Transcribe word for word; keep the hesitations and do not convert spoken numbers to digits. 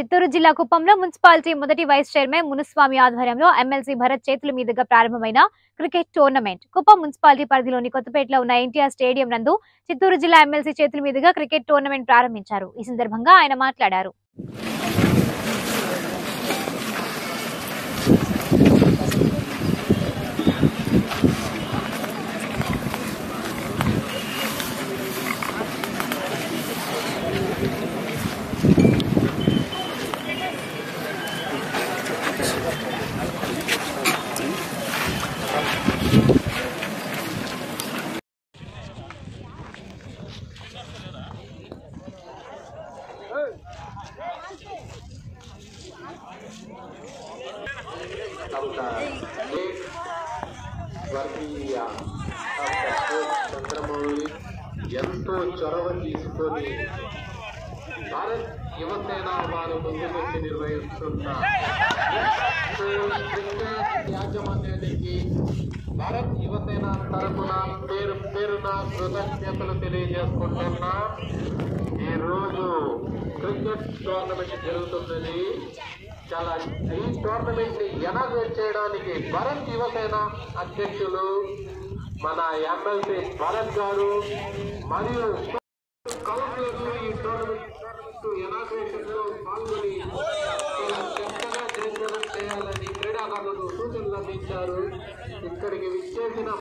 చిత్తూరు జిల్లా కుప్పంలో మున్సిపాలిటీ మొదటి వైస్ చైర్మన్ మునుస్వామి ఆధ్వర్యంలో ఎమ్మెల్సీ భరత్ చేతుల మీదుగా ప్రారంభమైన క్రికెట్ టోర్నమెంట్ కుప్పం మున్సిపాలిటీ పరిధిలోని కొత్తపేటలో ఉన్న ఎన్టీఆర్ స్టేడియం నందు చిత్తూరు జిల్లా ఎమ్మెల్సీ చేతుల మీదుగా క్రికెట్ టోర్నమెంట్ ప్రారంభించారు. ఈ సందర్భంగా ఆయన మాట్లాడారు. చంద్రమౌళి ఎంతో చొరవ తీసుకొని భారత్ యువసేన వారు ముందుకొచ్చి నిర్వహిస్తున్న యాజమాన్యానికి భారత్ యువసేన తరఫున పేరు పేరున కృతజ్ఞతలు తెలియజేసుకుంటున్నా. ఈరోజు క్రికెట్ టోర్నమెంట్ జరుగుతున్నది. చాలా ఈ టోర్నమెంట్ ని ఎనాగ్రేట్ చేయడానికి భారత్ యువసేన అధ్యక్షులు మన ఎమ్మెల్సీ భరత్ గారు మరియు కౌన్సిలర్లు ఈ టోర్నమెంట్ ఎనాగ్రేషన్ లో పాల్గొని చాలా చక్కగా జయప్రదం చేయాలని క్రీడాకారులకు సూచనలు అందించారు. ఇక్కడికి విచ్చేసిన